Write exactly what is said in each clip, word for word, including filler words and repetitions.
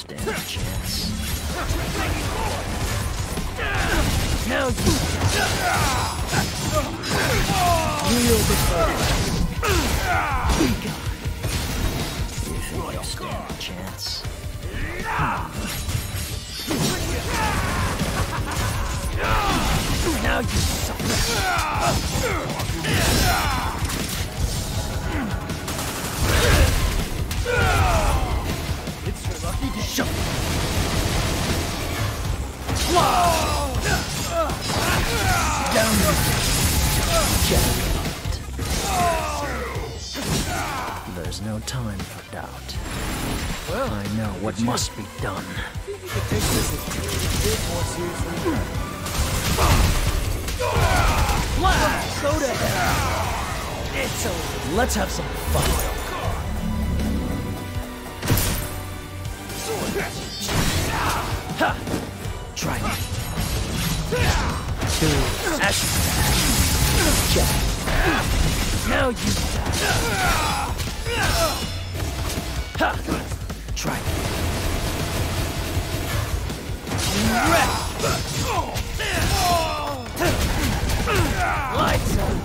stand a chance. Now you wield the sword. Be gone. You think you stand a chance? Now you suffer. It's your lucky day. Shut up. Down. There's no time for doubt. Well, I know what must be done. You could take this a bit more seriously. Go to hell. It's over. Let's have some fun. Ha! Try me. Two. Ash. Check. Now you die. Ha! Try me. Lights up.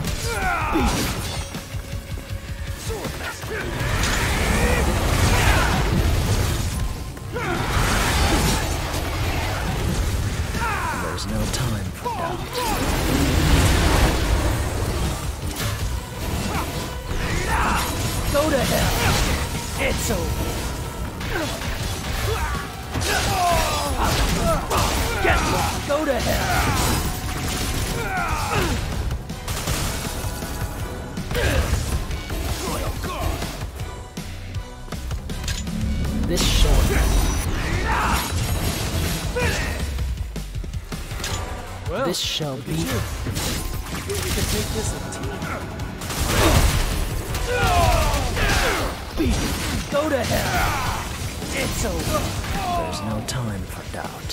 There's no time for doubt. Go to hell. It's over. Get lost. Go to hell. This short. Well, this shall be. You can take this a team. Go to hell. It's over. There's no time for doubt.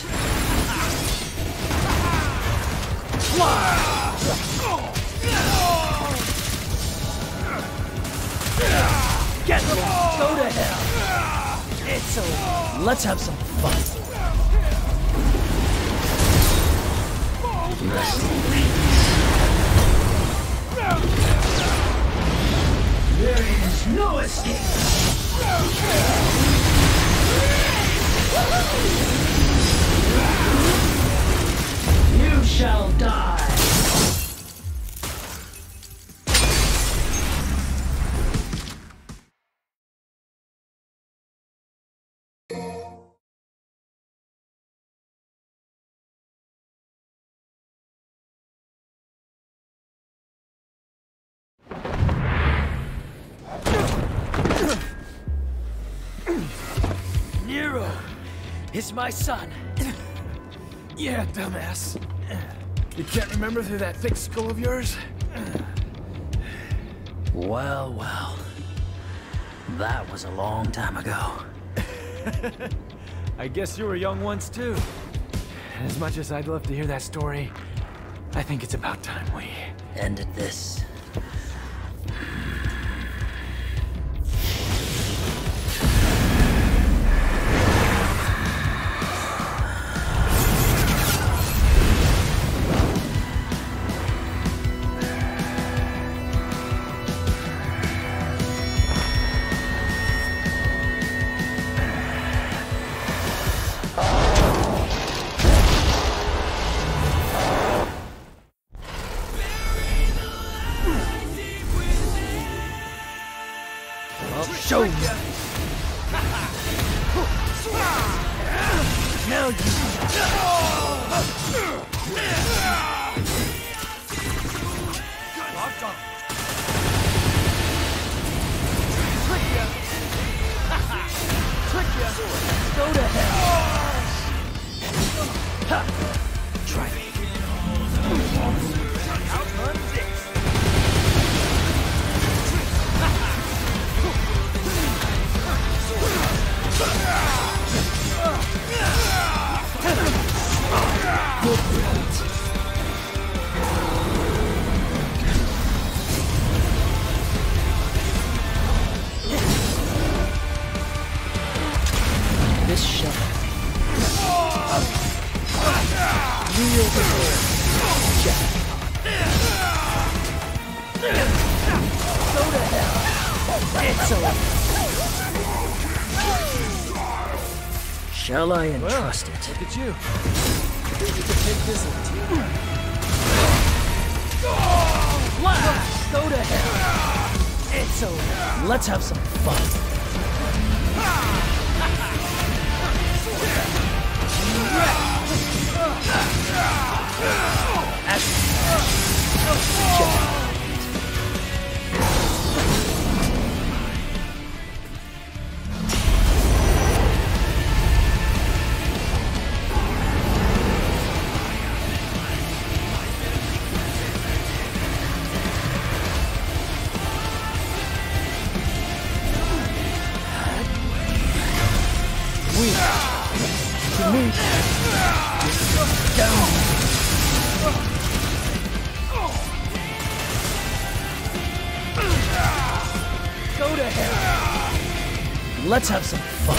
Get lost. Go to hell. It's over. Let's have some fun. Rest in peace. There is no escape. You shall die. Nero is my son. Yeah, dumbass. You can't remember through that thick skull of yours? Well, well. That was a long time ago. I guess you were young once too. As much as I'd love to hear that story, I think it's about time we ended this. Show me. Now you. Locked on. Trick ya. Trick ya. Go to hell. Ha. Try me. Outrun this. This shell. Real before. Jackpot. Go to hell. It's over. Shall I entrust Well, it? look at you. You can take this in teamwork. Blast! Go to hell. It's over. Let's have some fun. To me, down. Go to hell. Let's have some fun.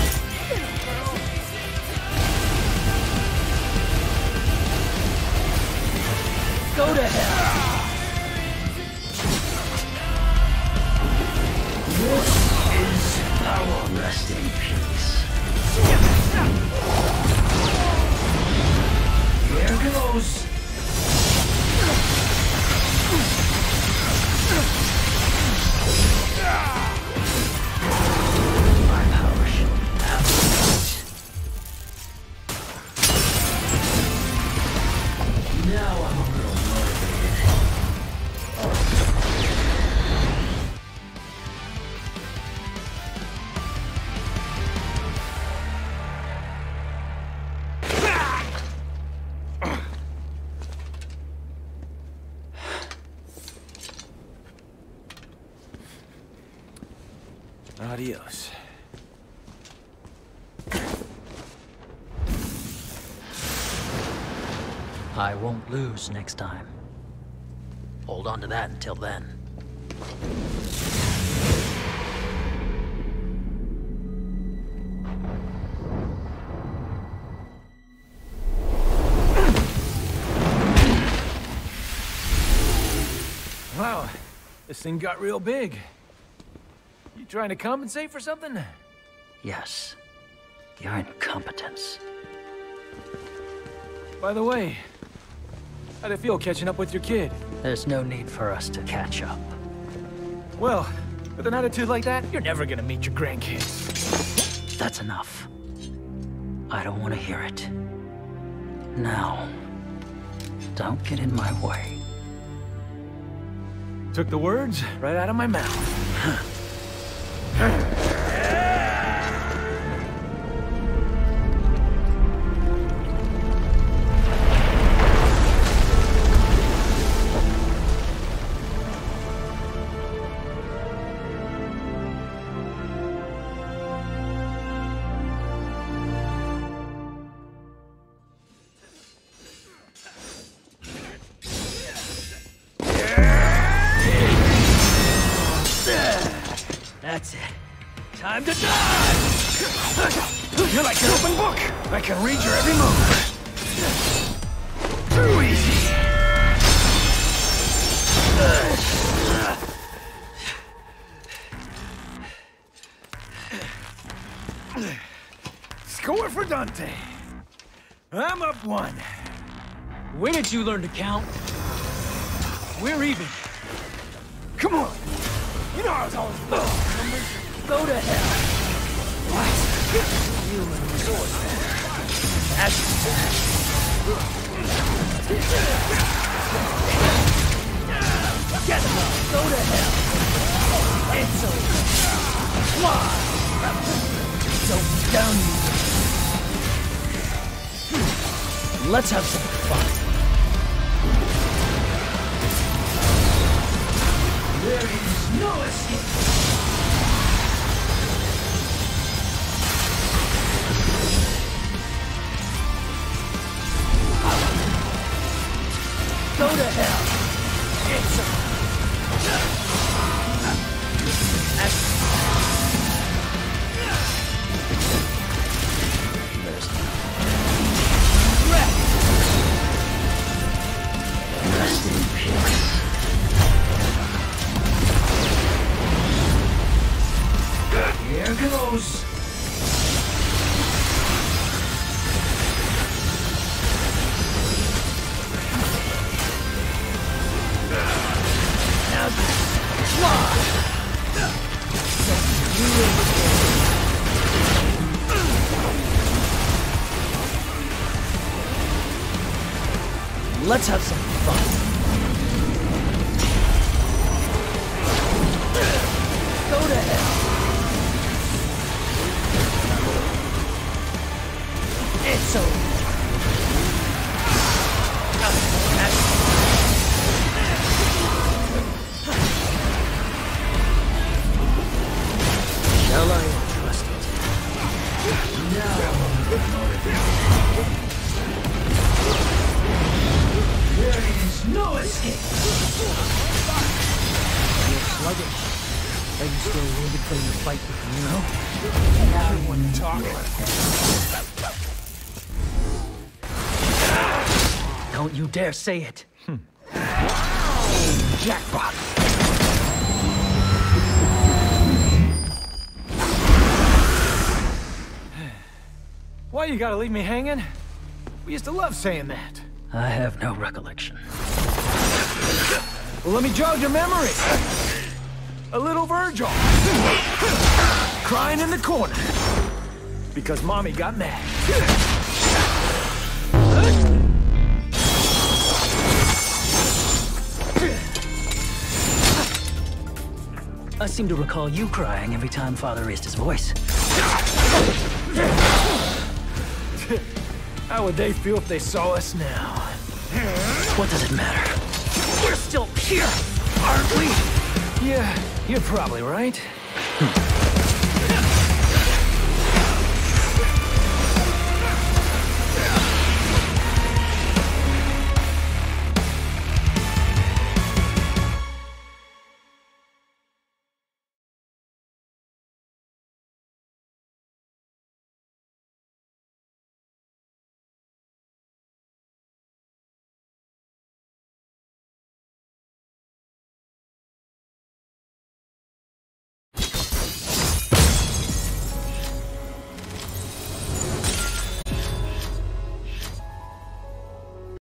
Go to hell. This is our resting place. Here goes. My power should have now I'm a little motivated. Adios. I won't lose next time. Hold on to that until then. Wow, this thing got real big. You trying to compensate for something? Yes. Your incompetence. By the way, how'd it feel catching up with your kid? There's no need for us to catch up. Well, with an attitude like that, you're never gonna meet your grandkids. That's enough. I don't want to hear it. Now, don't get in my way. Took the words right out of my mouth. That's it. Time to die! You're like an open book. I can read your every move. Too easy. Score for Dante. I'm up one. When did you learn to count? We're even. Come on. You know I was always low. Go to hell. What? Human resource. That's Get him up. Go to hell. It's over. Fly. So down you. Let's have some fun. There is no escape. Go to hell. It's a... Let's have some fun. Go to hell. It's over. Shall I trust it? Now, there is no escape. You're sluggish. Are you still wounded from your fight with Nero? Now you want to talk. Don't you dare say it. Hmm. Jackpot. Why you gotta leave me hanging? We used to love saying that. I have no recollection. Well, let me jog your memory. A little Virgil. Crying in the corner. Because Mommy got mad. I seem to recall you crying every time Father raised his voice. How would they feel if they saw us now? What does it matter? We're still here, aren't we? Yeah, you're probably right. Hmm.